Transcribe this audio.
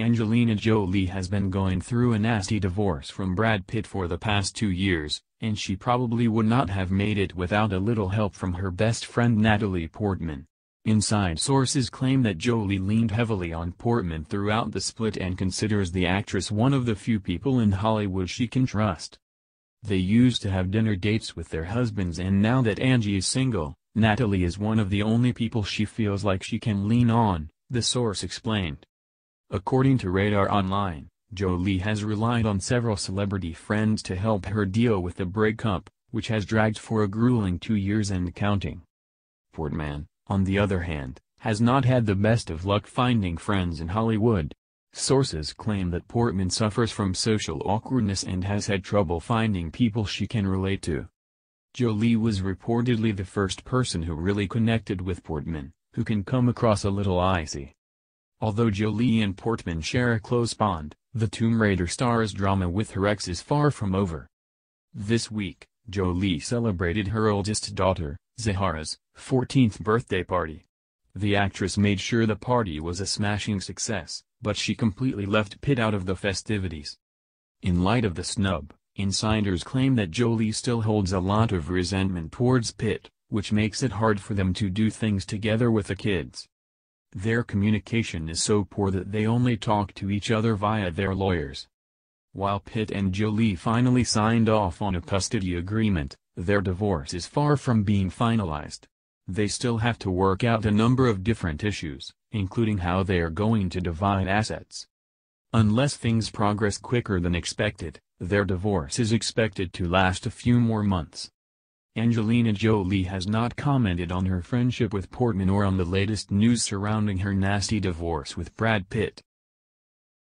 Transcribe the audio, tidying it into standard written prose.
Angelina Jolie has been going through a nasty divorce from Brad Pitt for the past 2 years, and she probably would not have made it without a little help from her best friend Natalie Portman. Inside sources claim that Jolie leaned heavily on Portman throughout the split and considers the actress one of the few people in Hollywood she can trust. They used to have dinner dates with their husbands, and now that Angie is single, Natalie is one of the only people she feels like she can lean on, the source explained. According to Radar Online, Jolie has relied on several celebrity friends to help her deal with the breakup, which has dragged for a grueling 2 years and counting. Portman, on the other hand, has not had the best of luck finding friends in Hollywood. Sources claim that Portman suffers from social awkwardness and has had trouble finding people she can relate to. Jolie was reportedly the first person who really connected with Portman, who can come across a little icy. Although Jolie and Portman share a close bond, the Tomb Raider star's drama with her ex is far from over. This week, Jolie celebrated her oldest daughter, Zahara's 14th birthday party. The actress made sure the party was a smashing success, but she completely left Pitt out of the festivities. In light of the snub, insiders claim that Jolie still holds a lot of resentment towards Pitt, which makes it hard for them to do things together with the kids. Their communication is so poor that they only talk to each other via their lawyers. While Pitt and Jolie finally signed off on a custody agreement, their divorce is far from being finalized. They still have to work out a number of different issues, including how they are going to divide assets. Unless things progress quicker than expected, their divorce is expected to last a few more months. Angelina Jolie has not commented on her friendship with Portman or on the latest news surrounding her nasty divorce with Brad Pitt.